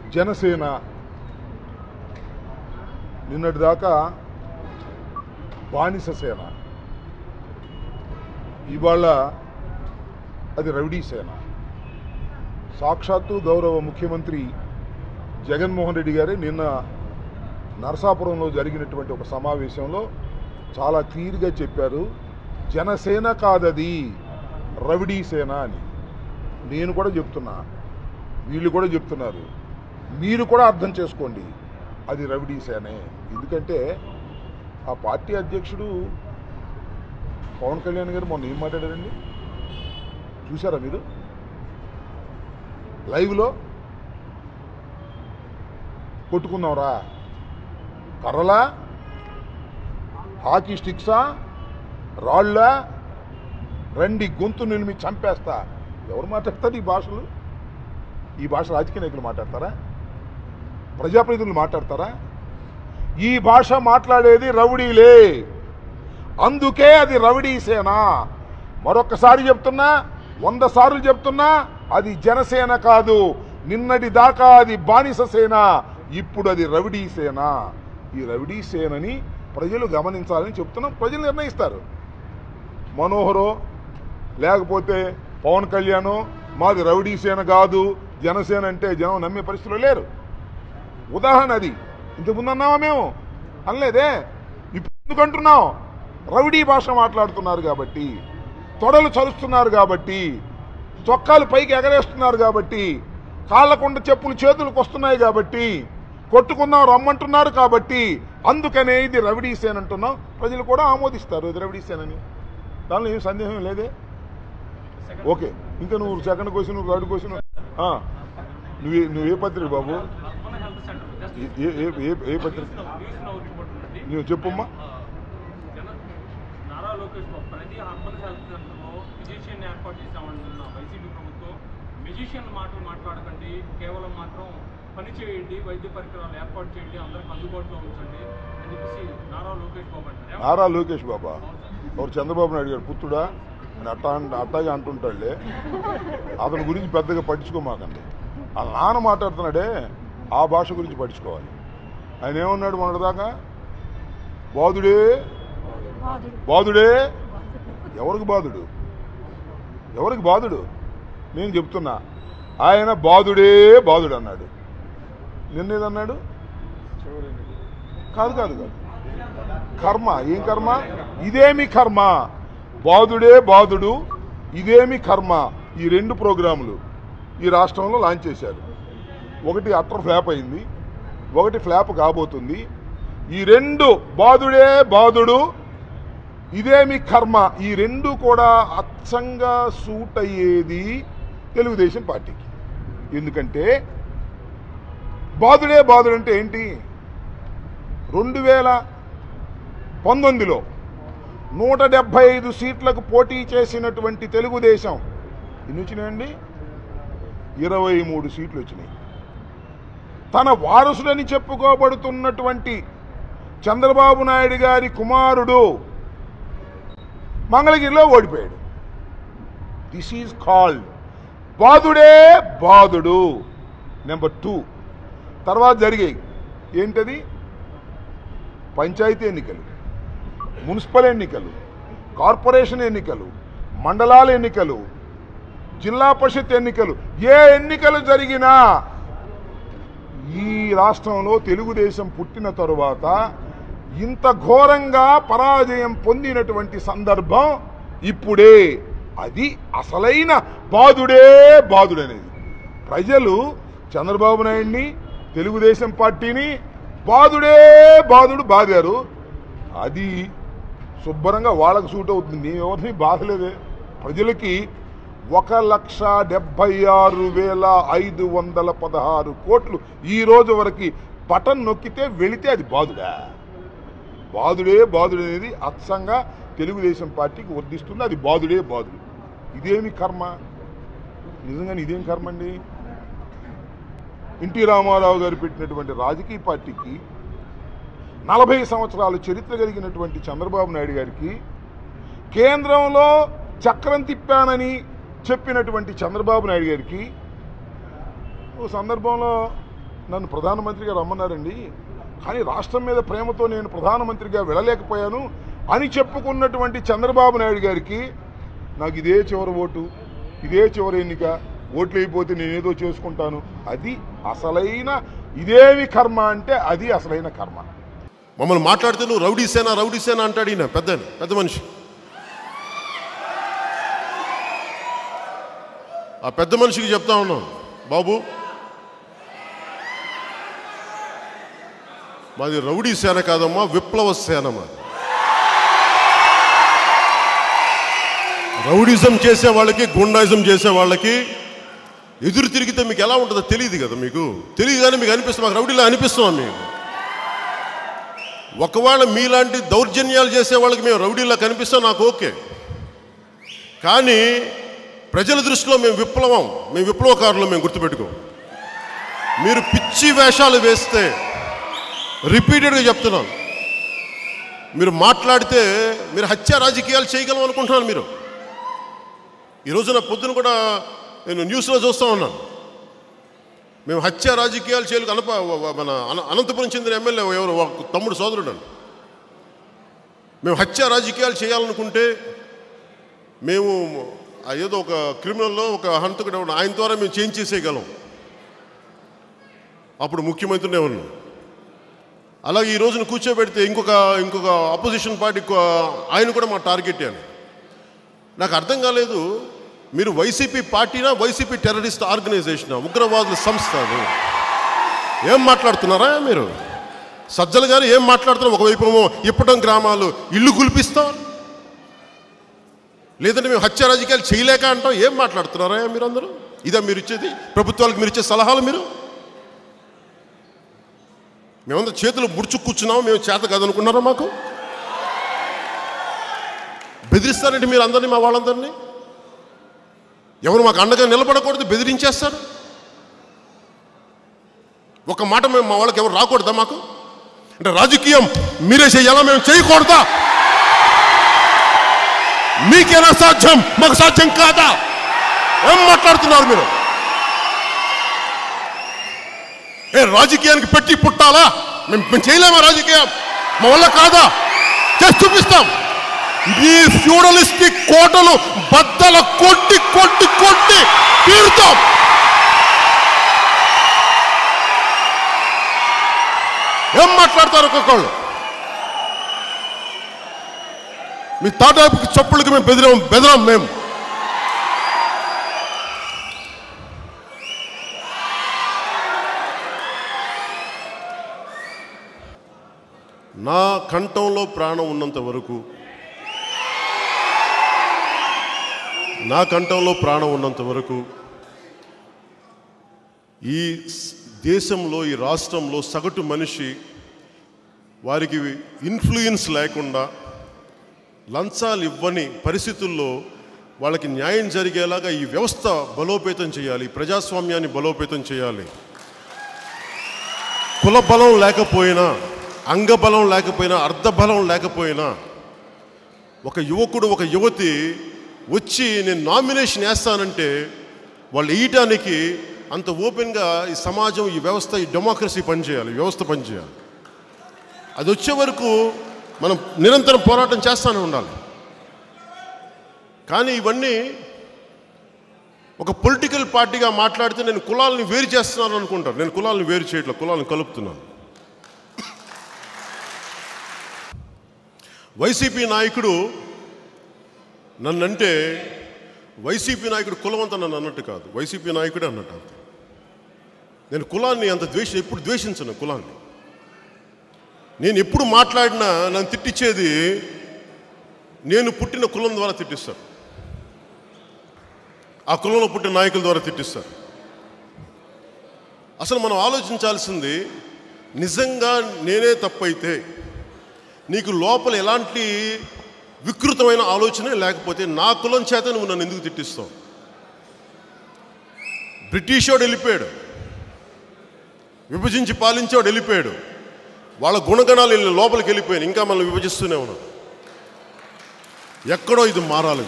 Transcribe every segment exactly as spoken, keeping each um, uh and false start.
జనసేన నిన్నటిదాకా బానిస సేన, ఇవాళ అది రౌడీ సేన. సాక్షాత్తు గౌరవ ముఖ్యమంత్రి జగన్మోహన్ రెడ్డి గారే నిన్న నరసాపురంలో జరిగినటువంటి ఒక సమావేశంలో చాలా క్లియర్గా చెప్పారు, జనసేన కాదది రౌడీ సేన అని. నేను కూడా చెప్తున్నా, వీళ్ళు కూడా చెప్తున్నారు, మీరు కూడా అర్థం చేసుకోండి, అది రౌడీ సేనే. ఎందుకంటే ఆ పార్టీ అధ్యక్షుడు పవన్ కళ్యాణ్ గారు మొన్న ఏం మాట్లాడారండి చూసారా మీరు? లైవ్లో కొట్టుకుందాంరా, కర్రలా, హాకీ స్టిక్సా, రాళ్ళ, రండి గొంతు నిలిమి చంపేస్తా. ఎవరు మాట్లాడతారు ఈ భాషలు? ఈ భాష రాజకీయ నాయకులు మాట్లాడతారా? ప్రజాప్రతినిధులు మాట్లాడతారా? ఈ భాష మాట్లాడేది రౌడీలే, అందుకే అది రౌడీ సేన. మరొకసారి చెప్తున్నా, వంద సార్లు చెప్తున్నా, అది జనసేన కాదు. నిన్నటి దాకా అది బానిస సేన, ఇప్పుడు అది రౌడీ సేన. ఈ రౌడీ సేనని ప్రజలు గమనించాలని చెప్తున్నాం. ప్రజలు నిర్ణయిస్తారు. మనోహరో లేకపోతే పవన్ కళ్యాణ్ మాది రౌడీ సేన కాదు, జనసేన అంటే జనం నమ్మే పరిస్థితిలో లేరు. ఉదాహరణ అది. ఇంతకుముందు అన్నావా మేము? అనలేదే. ఇప్పుడు ఎందుకు అంటున్నాం? రౌడీ భాష మాట్లాడుతున్నారు కాబట్టి, తొడలు చలుస్తున్నారు కాబట్టి, చొక్కాలు పైకి ఎగరేస్తున్నారు కాబట్టి, కాళ్ళకుండ చెప్పులు చేతులకు వస్తున్నాయి కాబట్టి, కొట్టుకుందాం రమ్మంటున్నారు కాబట్టి, అందుకనే ఇది రౌడీ సేన అంటున్నాం. ప్రజలు కూడా ఆమోదిస్తారు ఇది రౌడీ సేనని, దానిలో ఏం సందేహం లేదే. ఓకే, ఇంకా నువ్వు సెకండ్ క్వశ్చన్, నువ్వు థర్డ్ క్వశ్చన్, నువ్వే నువ్వే పత్రిక బాబు? ఏ పత్రిక నువ్వు చెప్పమ్మా. నారా లోకేష్ బాబు ప్రతి అర్బన్ హెల్త్ సెంటర్లో ఫిజిషియన్ ఏర్పాటు చేశామన్న వైసీపీ ప్రభుత్వం, ఫిజిషియన్ మాటలు మాట్లాడకండి, కేవలం మాత్రం పని చేయండి, వైద్య పరికరాలు ఏర్పాటు చేయండి, అందరికి అందుబాటులో ఉంచండి అని చెప్పేసి నారా లోకేష్ బాబు అంటారు. నారా లోకేష్ బాబా ఎవరు? చంద్రబాబు నాయుడు గారు పుత్రుడా? నేను అట్టా అట్టాగే అంటుంటాడులే, అతని గురించి పెద్దగా పట్టించుకోమాకండి. ఆ నాన్న మాట్లాడుతున్నాడే ఆ భాష గురించి పట్టించుకోవాలి. ఆయన ఏమన్నాడు మొన్నటిదాకా? బాధుడే బాధుడే. ఎవరికి బాధుడు? ఎవరికి బాధుడు? నేను చెప్తున్నా, ఆయన బాధుడే బాధుడు అన్నాడు. నిన్నేదన్నాడు? కాదు కాదు కాదు కర్మ. ఏం కర్మ? ఇదేమి కర్మ? బాధుడే బాధుడు, ఇదేమి కర్మ. ఈ రెండు ప్రోగ్రాములు ఈ రాష్ట్రంలో లాంచ్ చేశారు. ఒకటి అట్టర్ ఫ్లాప్ అయింది, ఒకటి ఫ్లాప్ కాబోతుంది. ఈ రెండు, బాధుడే బాధుడు, ఇదేమి కర్మ, ఈ రెండు కూడా అచ్చంగా సూట్ అయ్యేది తెలుగుదేశం పార్టీకి. ఎందుకంటే బాధుడే బాధుడు అంటే ఏంటి? రెండు వేల పంతొమ్మిదిలో నూట డెబ్బై ఐదు సీట్లకు పోటీ చేసినటువంటి తెలుగుదేశం ఎన్ని వచ్చినాయండి? ఇరవై మూడు సీట్లు వచ్చినాయి. తన వారసుడని చెప్పుకోబడుతున్నటువంటి చంద్రబాబు నాయుడు గారి కుమారుడు మంగళగిరిలో ఓడిపోయాడు. దిస్ ఈజ్ కాల్డ్ బాధుడే బాధుడు. నెంబర్ టూ, తర్వాత జరిగాయి ఏంటది? పంచాయతీ ఎన్నికలు, మున్సిపల్ ఎన్నికలు, కార్పొరేషన్ ఎన్నికలు, మండలాల ఎన్నికలు, జిల్లా పరిషత్ ఎన్నికలు. ఏ ఎన్నికలు జరిగినా ఈ రాష్ట్రంలో తెలుగుదేశం పుట్టిన తరువాత ఇంత ఘోరంగా పరాజయం పొందినటువంటి సందర్భం ఇప్పుడే. అది అసలైన బాధుడే బాధుడనేది. ప్రజలు చంద్రబాబు నాయుడిని, తెలుగుదేశం పార్టీని బాధుడే బాధుడు బాధారు. అది శుభ్రంగా వాళ్ళకు సూట్ అవుతుంది. ఎవరిని బాధలేదే. ప్రజలకి ఒక లక్ష డెబ్బై ఆరు వేల ఐదు వందల పదహారు కోట్లు ఈ రోజు వరకు బటన్ నొక్కితే వెళితే అది బాధుడా? బాధుడే బాధుడు అనేది అచ్చంగా తెలుగుదేశం పార్టీకి వర్ధిస్తుంది. అది బాధుడే బాధుడు. ఇదేమి కర్మ? నిజంగానే ఇదేం కర్మ అండి? ఎన్టీ రామారావు గారు పెట్టినటువంటి రాజకీయ పార్టీకి నలభై సంవత్సరాల చరిత్ర కలిగినటువంటి చంద్రబాబు నాయుడు గారికి కేంద్రంలో చక్రం తిప్పానని చెప్పినటువంటి చంద్రబాబు నాయుడు గారికి ఓ సందర్భంలో నన్ను ప్రధానమంత్రిగా రమ్మన్నారండి, కానీ రాష్ట్రం మీద ప్రేమతో నేను ప్రధానమంత్రిగా వెళ్ళలేకపోయాను అని చెప్పుకున్నటువంటి చంద్రబాబు నాయుడు గారికి నాకు ఇదే చివరి ఓటు, ఇదే చివరి ఎన్నిక, ఓట్లు అయిపోతే నేనేదో చేసుకుంటాను, అది అసలైన ఇదేమి కర్మ అంటే అది అసలైన కర్మ. మమ్మల్ని మాట్లాడితే నువ్వు రౌడీ సేన రౌడీ సేన అంటాడు ఈయన పెద్ద పెద్ద మనిషి. ఆ పెద్ద మనిషికి చెప్తా ఉన్నాం, బాబు మాది రౌడీ సేన కాదమ్మా, విప్లవ సేన మాది. రౌడిజం చేసే వాళ్ళకి, గుండాయిజం చేసే వాళ్ళకి ఎదురు తిరిగితే మీకు ఎలా ఉంటుందో తెలియదు కదా, మీకు తెలియదు కానీ మీకు అనిపిస్తుంది, మాకు రౌడీలా అనిపిస్తున్నాం మీకు. ఒకవేళ మీలాంటి దౌర్జన్యాలు చేసే వాళ్ళకి మేము రౌడీలా కనిపిస్తాం, నాకు ఓకే. కానీ ప్రజల దృష్టిలో మేము విప్లవం, మేము విప్లవకారులు, మేము గుర్తుపెట్టుకో. మీరు పిచ్చి వేషాలు వేస్తే, రిపీటెడ్గా చెప్తున్నాను, మీరు మాట్లాడితే మీరు హత్య రాజకీయాలు చేయగలం అనుకుంటున్నాను. మీరు ఈ రోజున పొద్దున కూడా నేను న్యూస్లో చూస్తూ ఉన్నాను, మేము హత్య రాజకీయాలు చేయలేదు. అనప మన అనంతపురం చెందిన ఎమ్మెల్యే ఎవరు తమ్ముడు సోదరుడు అండి, మేము హత్య రాజకీయాలు చేయాలనుకుంటే మేము ఏదో ఒక క్రిమినల్లో ఒక హంతకుడు ఆయన ద్వారా మేము చేంజ్ చేసేయగలం. అప్పుడు ముఖ్యమంత్రినే ఉన్నాం. అలాగే ఈ రోజున కూర్చోబెడితే ఇంకొక ఇంకొక అపోజిషన్ పార్టీ ఆయన కూడా మా టార్గెట్ అని. నాకు అర్థం కాలేదు, మీరు వైసీపీ పార్టీనా, వైసీపీ టెర్రరిస్ట్ ఆర్గనైజేషనా, ఉగ్రవాదుల సంస్థ? ఏం మాట్లాడుతున్నారా మీరు? సజ్జల గారు ఏం మాట్లాడుతున్నారు? ఒకవైపు ఏమో ఇప్పటం గ్రామాలు ఇల్లు గుల్పిస్తాం, లేదంటే మేము హత్య రాజకీయాలు చేయలేక అంటాం. ఏం మాట్లాడుతున్నారా మీరు అందరూ? ఇదా మీరు ఇచ్చేది ప్రభుత్వాలకు? మీరు ఇచ్చే సలహాలు? మీరు మేమంతా చేతులు ముడుచు కూర్చున్నాము, మేము చేత కాదనుకున్నారా? మాకు బెదిరిస్తారంటే మీరు అందరినీ, మా వాళ్ళందరినీ. ఎవరు మాకు అండగా నిలబడకూడదు, బెదిరించేస్తారు. ఒక మాట మేము మా వాళ్ళకి ఎవరు రాకూడదా? మాకు అంటే రాజకీయం మీరే చేయాలా, మేము చేయకూడదా? మీకేనా సాధ్యం, మాకు సాధ్యం కాదా? ఏం మాట్లాడుతున్నారు మీరు? ఏ రాజకీయానికి పెట్టి పుట్టాలా? మేము మేము చేయలేమా రాజకీయం? మా వల్ల కాదా? చేసి చూపిస్తాం. మీ ఫ్యూడలిస్టిక్ కోటలు బద్దల కొట్టి కొట్టి కొట్టి తీరుతాం. ఏం మాట్లాడతారు ఒక్కొక్కళ్ళు? మీ తాటాపుకి చప్పుళ్ళకి మేము బెదిరాం బెదరాం మేము. నా కంఠంలో ప్రాణం ఉన్నంత వరకు, నా కంఠంలో ప్రాణం ఉన్నంత వరకు ఈ దేశంలో, ఈ రాష్ట్రంలో సగటు మనిషి వారికి ఇన్ఫ్లుయెన్స్ లేకుండా, లంచాలు ఇవ్వని పరిస్థితుల్లో వాళ్ళకి న్యాయం జరిగేలాగా ఈ వ్యవస్థ బలోపేతం చేయాలి, ప్రజాస్వామ్యాన్ని బలోపేతం చేయాలి. కుల బలం లేకపోయినా, అంగబలం లేకపోయినా, అర్ధబలం లేకపోయినా ఒక యువకుడు, ఒక యువతి వచ్చి నేను నామినేషన్ వేస్తానంటే వాళ్ళు వేయటానికి అంత ఓపెన్గా ఈ సమాజం, ఈ వ్యవస్థ, ఈ డెమోక్రసీ పనిచేయాలి, వ్యవస్థ పనిచేయాలి. అది వచ్చే వరకు మనం నిరంతరం పోరాటం చేస్తూనే ఉండాలి. కానీ ఇవన్నీ ఒక పొలిటికల్ పార్టీగా మాట్లాడితే నేను కులాలను వేరు చేస్తున్నాను అనుకుంటారు. నేను కులాలను వేరు చేయట్లేదు, కులాలను కలుపుతున్నాను. వైసీపీ నాయకుడు నన్నంటే వైసీపీ నాయకుడు కులవంత నన్ను అన్నట్టు కాదు, వైసీపీ నాయకుడే అన్నట్టు. నేను కులాన్ని అంత ద్వేష ఎప్పుడు ద్వేషించను కులాన్ని. నేను ఎప్పుడు మాట్లాడినా నన్ను తిట్టించేది నేను పుట్టిన కులం ద్వారా తిట్టిస్తారు, ఆ కులంలో పుట్టిన నాయకుల ద్వారా తిట్టిస్తారు. అసలు మనం ఆలోచించాల్సింది, నిజంగా నేనే తప్పైతే నీకు లోపల ఎలాంటి వికృతమైన ఆలోచనే లేకపోతే నా కులం చేత నువ్వు నన్ను ఎందుకు తిట్టిస్తావు? బ్రిటిష్ వాడు వెళ్ళిపోయాడు, విభజించి పాలించేవాడు వెళ్ళిపోయాడు, వాళ్ళ గుణగణాలు వెళ్ళి లోపలికి వెళ్ళిపోయాను, ఇంకా మనల్ని విభజిస్తూనే ఉన్నాం. ఎక్కడో ఇది మారాలి.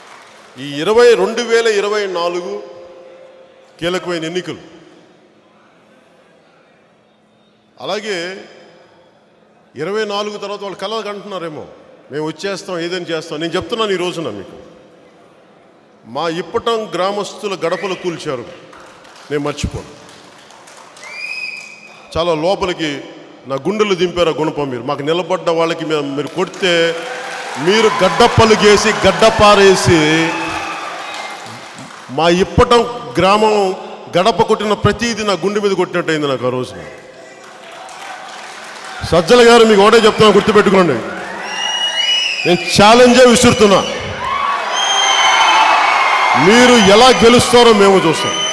ఈ ఇరవై రెండు వేల ఇరవై నాలుగు కీలకమైన ఎన్నికలు, అలాగే ఇరవై నాలుగు తర్వాత వాళ్ళు కలలు కంటున్నారేమో, మేము వచ్చేస్తాం ఏదైనా చేస్తాం. నేను చెప్తున్నాను ఈ రోజున మీకు, మా ఇప్పటం గ్రామస్తుల గడపలు కూల్చారు, నేను మర్చిపోను. చాలా లోపలికి నా గుండెలు దింపారు ఆ గుణపం. మీరు మాకు నిలబడ్డ వాళ్ళకి మీరు కొడితే మీరు గడ్డప్పలు చేసి గడ్డపారేసి మా ఇప్పటం గ్రామం గడప కొట్టిన ప్రతిదీ నా గుండె మీద కొట్టినట్టు అయింది నాకు ఆ రోజున. సజ్జల గారు మీకు ఒకటే చెప్తున్నా, గుర్తుపెట్టుకోండి, నేను ఛాలెంజే విసురుతున్నా, మీరు ఎలా గెలుస్తారో మేము చూస్తాం.